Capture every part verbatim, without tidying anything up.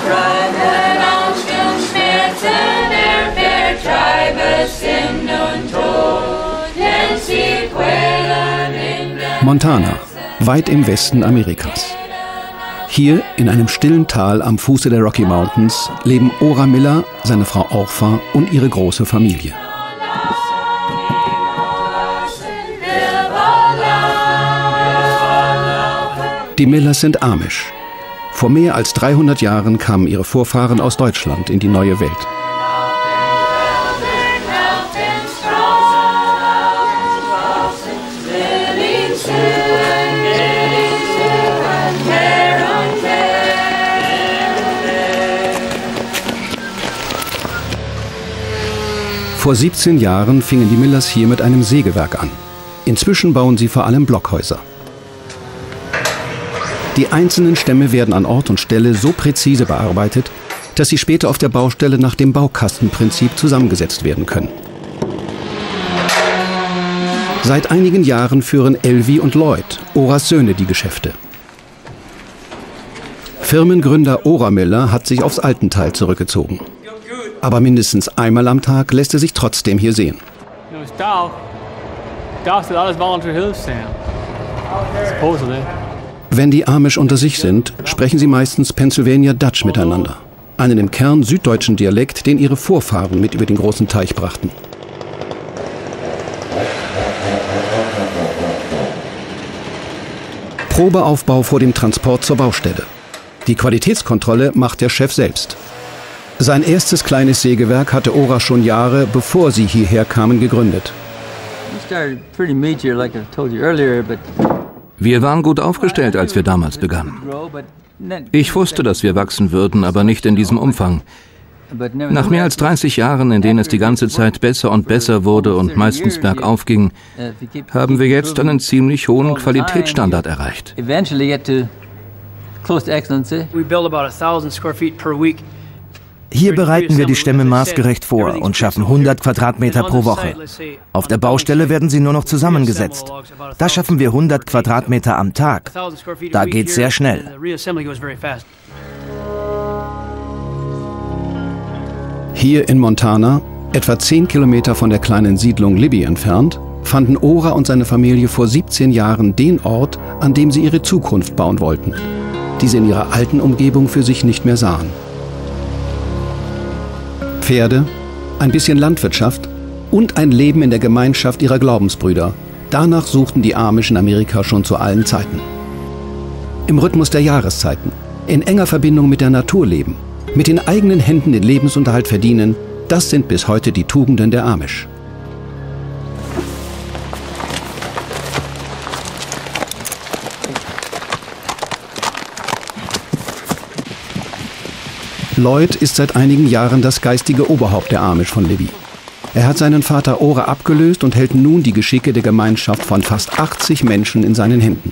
Montana, weit im Westen Amerikas. Hier in einem stillen Tal am Fuße der Rocky Mountains leben Ora Miller, seine Frau Orpha und ihre große Familie. Die Millers sind Amish. Vor mehr als dreihundert Jahren kamen ihre Vorfahren aus Deutschland in die neue Welt. Vor siebzehn Jahren fingen die Millers hier mit einem Sägewerk an. Inzwischen bauen sie vor allem Blockhäuser. Die einzelnen Stämme werden an Ort und Stelle so präzise bearbeitet, dass sie später auf der Baustelle nach dem Baukastenprinzip zusammengesetzt werden können. Seit einigen Jahren führen Elvi und Lloyd, Oras Söhne, die Geschäfte. Firmengründer Ora Miller hat sich aufs Altental zurückgezogen. Aber mindestens einmal am Tag lässt er sich trotzdem hier sehen. Wenn die Amish unter sich sind, sprechen sie meistens Pennsylvania Dutch miteinander. Einen im Kern süddeutschen Dialekt, den ihre Vorfahren mit über den großen Teich brachten. Probeaufbau vor dem Transport zur Baustelle. Die Qualitätskontrolle macht der Chef selbst. Sein erstes kleines Sägewerk hatte Ora schon Jahre, bevor sie hierher kamen, gegründet. Wir waren gut aufgestellt, als wir damals begannen. Ich wusste, dass wir wachsen würden, aber nicht in diesem Umfang. Nach mehr als dreißig Jahren, in denen es die ganze Zeit besser und besser wurde und meistens bergauf ging, haben wir jetzt einen ziemlich hohen Qualitätsstandard erreicht. Hier bereiten wir die Stämme maßgerecht vor und schaffen hundert Quadratmeter pro Woche. Auf der Baustelle werden sie nur noch zusammengesetzt. Da schaffen wir hundert Quadratmeter am Tag. Da geht's sehr schnell. Hier in Montana, etwa zehn Kilometer von der kleinen Siedlung Libby entfernt, fanden Ora und seine Familie vor siebzehn Jahren den Ort, an dem sie ihre Zukunft bauen wollten, die sie in ihrer alten Umgebung für sich nicht mehr sahen. Pferde, ein bisschen Landwirtschaft und ein Leben in der Gemeinschaft ihrer Glaubensbrüder. Danach suchten die Amish in Amerika schon zu allen Zeiten. Im Rhythmus der Jahreszeiten, in enger Verbindung mit der Natur leben, mit den eigenen Händen den Lebensunterhalt verdienen, das sind bis heute die Tugenden der Amish. Lloyd ist seit einigen Jahren das geistige Oberhaupt der Amish von Libby. Er hat seinen Vater Ora abgelöst und hält nun die Geschicke der Gemeinschaft von fast achtzig Menschen in seinen Händen.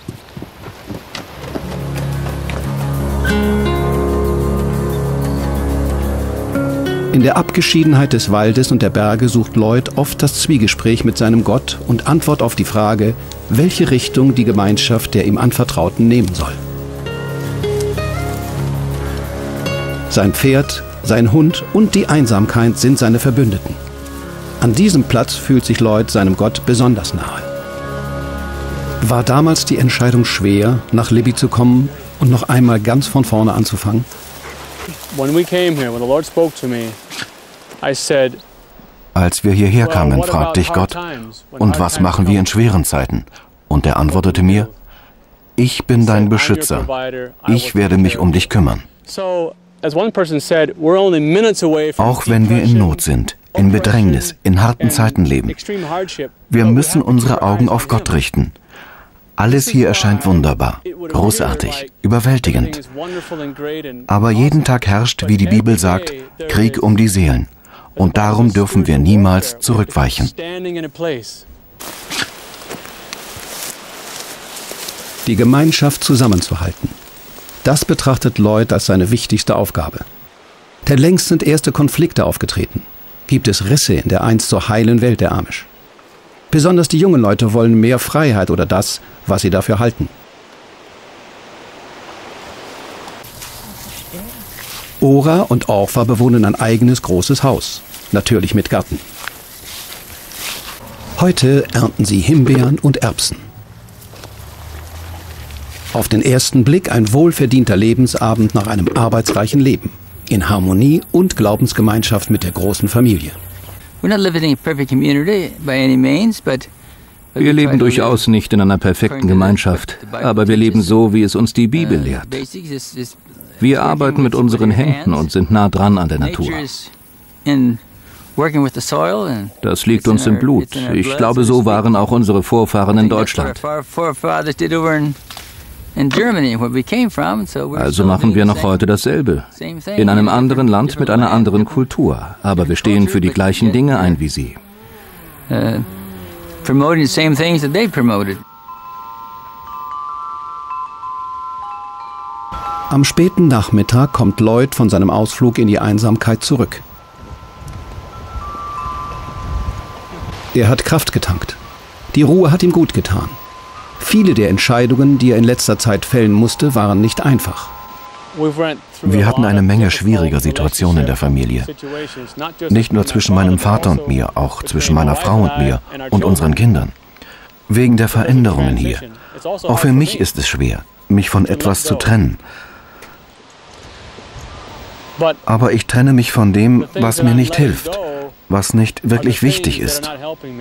In der Abgeschiedenheit des Waldes und der Berge sucht Lloyd oft das Zwiegespräch mit seinem Gott und Antwort auf die Frage, welche Richtung die Gemeinschaft der ihm Anvertrauten nehmen soll. Sein Pferd, sein Hund und die Einsamkeit sind seine Verbündeten. An diesem Platz fühlt sich Lloyd seinem Gott besonders nahe. War damals die Entscheidung schwer, nach Libby zu kommen und noch einmal ganz von vorne anzufangen? Als wir hierher kamen, fragte ich Gott, und was machen wir in schweren Zeiten? Und er antwortete mir, ich bin dein Beschützer, ich werde mich um dich kümmern. Auch wenn wir in Not sind, in Bedrängnis, in harten Zeiten leben, wir müssen unsere Augen auf Gott richten. Alles hier erscheint wunderbar, großartig, überwältigend. Aber jeden Tag herrscht, wie die Bibel sagt, Krieg um die Seelen. Und darum dürfen wir niemals zurückweichen. Die Gemeinschaft zusammenzuhalten. Das betrachtet Lloyd als seine wichtigste Aufgabe. Denn längst sind erste Konflikte aufgetreten. Gibt es Risse in der einst so heilen Welt der Amish. Besonders die jungen Leute wollen mehr Freiheit oder das, was sie dafür halten. Ora und Orpha bewohnen ein eigenes großes Haus, natürlich mit Garten. Heute ernten sie Himbeeren und Erbsen. Auf den ersten Blick ein wohlverdienter Lebensabend nach einem arbeitsreichen Leben, in Harmonie und Glaubensgemeinschaft mit der großen Familie. Wir leben durchaus nicht in einer perfekten Gemeinschaft, aber wir leben so, wie es uns die Bibel lehrt. Wir arbeiten mit unseren Händen und sind nah dran an der Natur. Das liegt uns im Blut. Ich glaube, so waren auch unsere Vorfahren in Deutschland. Also machen wir noch heute dasselbe. In einem anderen Land mit einer anderen Kultur. Aber wir stehen für die gleichen Dinge ein wie sie. Am späten Nachmittag kommt Lloyd von seinem Ausflug in die Einsamkeit zurück. Er hat Kraft getankt. Die Ruhe hat ihm gut getan. Viele der Entscheidungen, die er in letzter Zeit fällen musste, waren nicht einfach. Wir hatten eine Menge schwieriger Situationen in der Familie. Nicht nur zwischen meinem Vater und mir, auch zwischen meiner Frau und mir und unseren Kindern. Wegen der Veränderungen hier. Auch für mich ist es schwer, mich von etwas zu trennen. Aber ich trenne mich von dem, was mir nicht hilft, was nicht wirklich wichtig ist.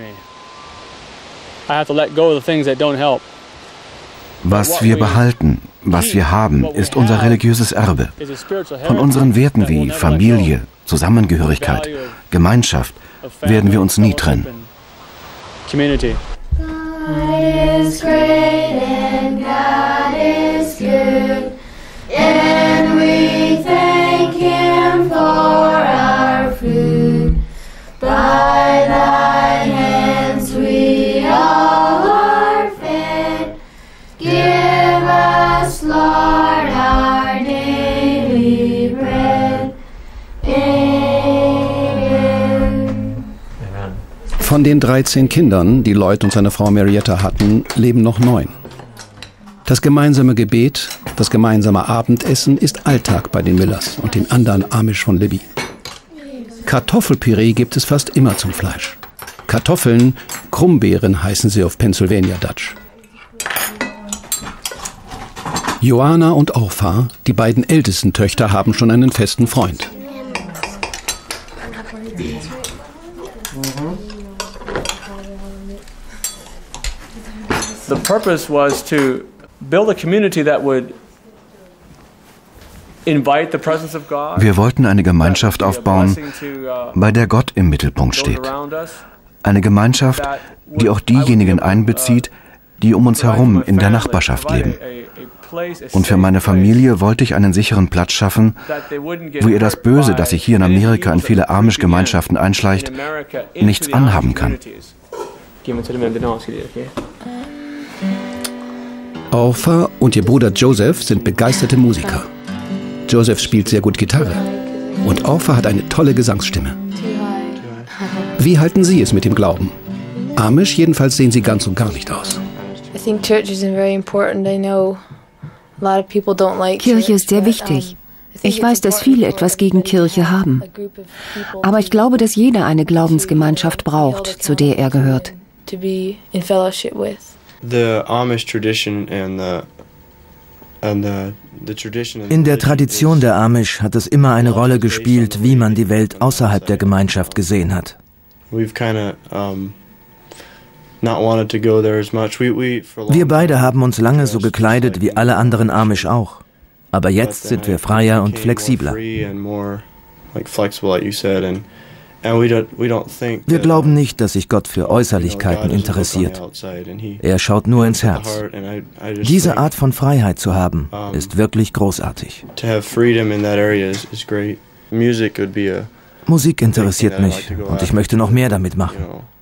Was wir behalten, was wir haben, ist unser religiöses Erbe. Von unseren Werten wie Familie, Zusammengehörigkeit, Gemeinschaft werden wir uns nie trennen. God is great and God is good, and we thank Him for our food. By Thy hands we all are fed. Give us, Lord, our daily bread. Amen. Von den dreizehn Kindern, die Lloyd und seine Frau Marietta hatten, leben noch neun. Das gemeinsame Gebet, das gemeinsame Abendessen ist Alltag bei den Millers und den anderen Amish von Libby. Kartoffelpüree gibt es fast immer zum Fleisch. Kartoffeln, Krummbeeren heißen sie auf Pennsylvania Dutch. Joanna und Orpha, die beiden ältesten Töchter, haben schon einen festen Freund. The purpose was to build a community that would invite the presence of God. Wir wollten eine Gemeinschaft aufbauen, bei der Gott im Mittelpunkt steht. Eine Gemeinschaft, die auch diejenigen einbezieht, die um uns herum in der Nachbarschaft leben. Und für meine Familie wollte ich einen sicheren Platz schaffen, wo ihr das Böse, das sich hier in Amerika in viele Amish-Gemeinschaften einschleicht, nichts anhaben kann. Orpha und ihr Bruder Joseph sind begeisterte Musiker. Joseph spielt sehr gut Gitarre und Orpha hat eine tolle Gesangsstimme. Wie halten Sie es mit dem Glauben? Amish jedenfalls sehen sie ganz und gar nicht aus. Kirche ist sehr wichtig. Ich weiß, dass viele etwas gegen Kirche haben. Aber ich glaube, dass jeder eine Glaubensgemeinschaft braucht, zu der er gehört. In der Tradition der Amish hat es immer eine Rolle gespielt, wie man die Welt außerhalb der Gemeinschaft gesehen hat. Wir beide haben uns lange so gekleidet wie alle anderen Amish auch. Aber jetzt sind wir freier und flexibler. Wir glauben nicht, dass sich Gott für Äußerlichkeiten interessiert. Er schaut nur ins Herz. Diese Art von Freiheit zu haben, ist wirklich großartig. Musik interessiert mich und ich möchte noch mehr damit machen.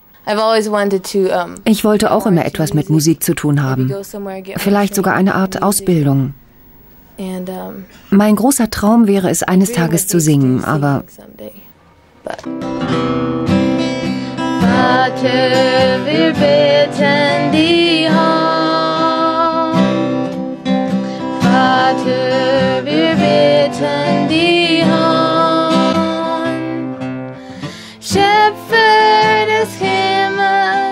Ich wollte auch immer etwas mit Musik zu tun haben. Vielleicht sogar eine Art Ausbildung. Mein großer Traum wäre es, eines Tages zu singen, aber... Vater, wir bitten dich an. Vater, wir bitten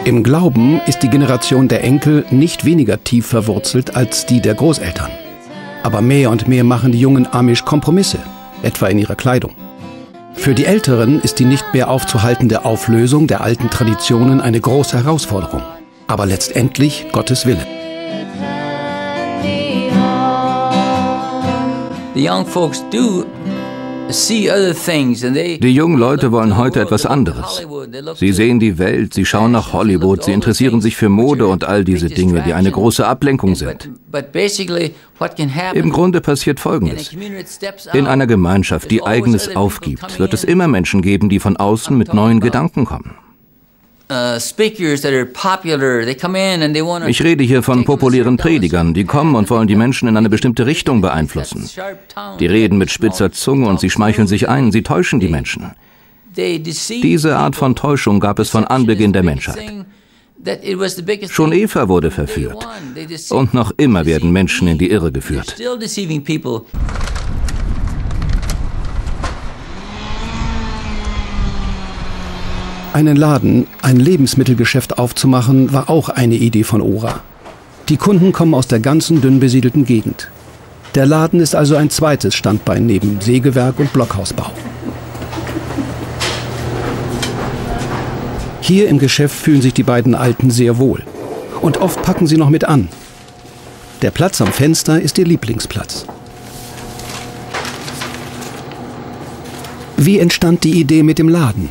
Im Glauben ist die Generation der Enkel nicht weniger tief verwurzelt als die der Großeltern. Aber mehr und mehr machen die jungen Amish Kompromisse, etwa in ihrer Kleidung. Für die Älteren ist die nicht mehr aufzuhaltende Auflösung der alten Traditionen eine große Herausforderung. Aber letztendlich Gottes Wille. Die jungen Leute wollen heute etwas anderes. Sie sehen die Welt, sie schauen nach Hollywood, sie interessieren sich für Mode und all diese Dinge, die eine große Ablenkung sind. Im Grunde passiert Folgendes. In einer Gemeinschaft, die Eigenes aufgibt, wird es immer Menschen geben, die von außen mit neuen Gedanken kommen. Ich rede hier von populären Predigern, die kommen und wollen die Menschen in eine bestimmte Richtung beeinflussen. Die reden mit spitzer Zunge und sie schmeicheln sich ein, sie täuschen die Menschen. Diese Art von Täuschung gab es von Anbeginn der Menschheit. Schon Eva wurde verführt. Und noch immer werden Menschen in die Irre geführt. Einen Laden, ein Lebensmittelgeschäft aufzumachen, war auch eine Idee von Ora. Die Kunden kommen aus der ganzen dünn besiedelten Gegend. Der Laden ist also ein zweites Standbein neben Sägewerk und Blockhausbau. Hier im Geschäft fühlen sich die beiden Alten sehr wohl. Und oft packen sie noch mit an. Der Platz am Fenster ist ihr Lieblingsplatz. Wie entstand die Idee mit dem Laden?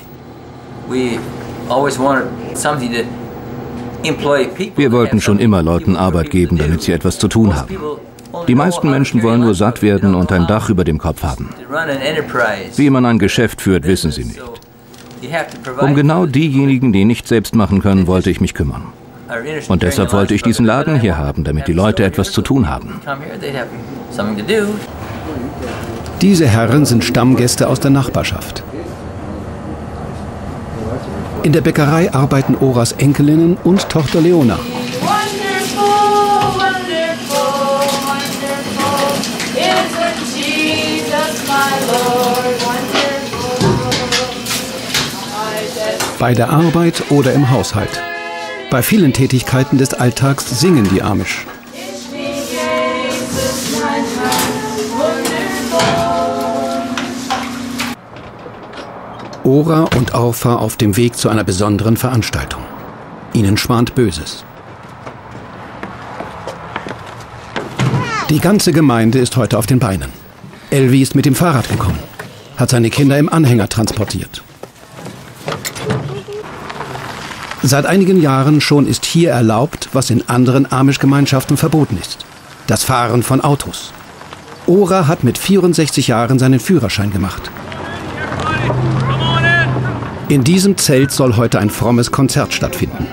Wir wollten schon immer Leuten Arbeit geben, damit sie etwas zu tun haben. Die meisten Menschen wollen nur satt werden und ein Dach über dem Kopf haben. Wie man ein Geschäft führt, wissen sie nicht. Um genau diejenigen, die nicht selbst machen können, wollte ich mich kümmern. Und deshalb wollte ich diesen Laden hier haben, damit die Leute etwas zu tun haben. Diese Herren sind Stammgäste aus der Nachbarschaft. In der Bäckerei arbeiten Oras Enkelinnen und Tochter Leona. Bei der Arbeit oder im Haushalt. Bei vielen Tätigkeiten des Alltags singen die Amish. Ora und Orpha auf dem Weg zu einer besonderen Veranstaltung. Ihnen schwant Böses. Die ganze Gemeinde ist heute auf den Beinen. Elvi ist mit dem Fahrrad gekommen, hat seine Kinder im Anhänger transportiert. Seit einigen Jahren schon ist hier erlaubt, was in anderen Amish-Gemeinschaften verboten ist. Das Fahren von Autos. Ora hat mit vierundsechzig Jahren seinen Führerschein gemacht. In diesem Zelt soll heute ein frommes Konzert stattfinden.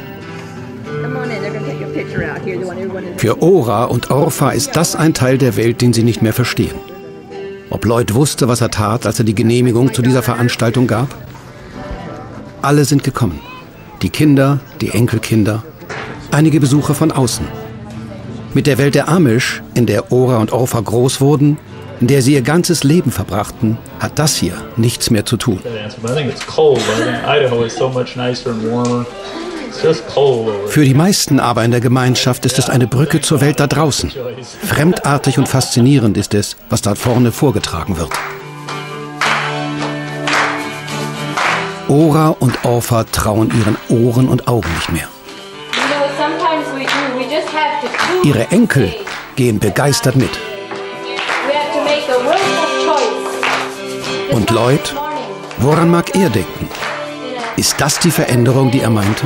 Für Ora und Orpha ist das ein Teil der Welt, den sie nicht mehr verstehen. Ob Lloyd wusste, was er tat, als er die Genehmigung zu dieser Veranstaltung gab? Alle sind gekommen. Die Kinder, die Enkelkinder, einige Besucher von außen. Mit der Welt der Amish, in der Ora und Orpha groß wurden, in der sie ihr ganzes Leben verbrachten, hat das hier nichts mehr zu tun. Für die meisten aber in der Gemeinschaft ist es eine Brücke zur Welt da draußen. Fremdartig und faszinierend ist es, was dort vorne vorgetragen wird. Ora und Orpha trauen ihren Ohren und Augen nicht mehr. Ihre Enkel gehen begeistert mit. Und Lloyd, woran mag er denken? Ist das die Veränderung, die er meinte?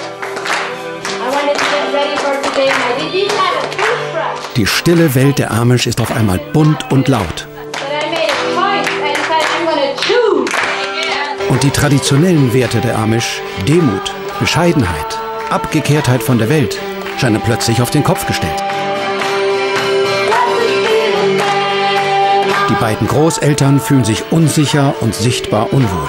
Die stille Welt der Amish ist auf einmal bunt und laut. Und die traditionellen Werte der Amish, Demut, Bescheidenheit, Abgekehrtheit von der Welt, scheinen plötzlich auf den Kopf gestellt. Die beiden Großeltern fühlen sich unsicher und sichtbar unwohl.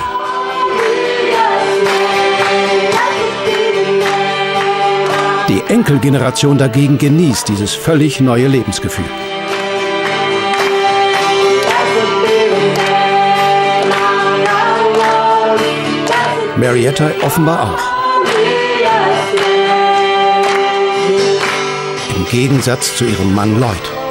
Die Enkelgeneration dagegen genießt dieses völlig neue Lebensgefühl. Marietta offenbar auch. Gegensatz zu ihrem Mann Lloyd.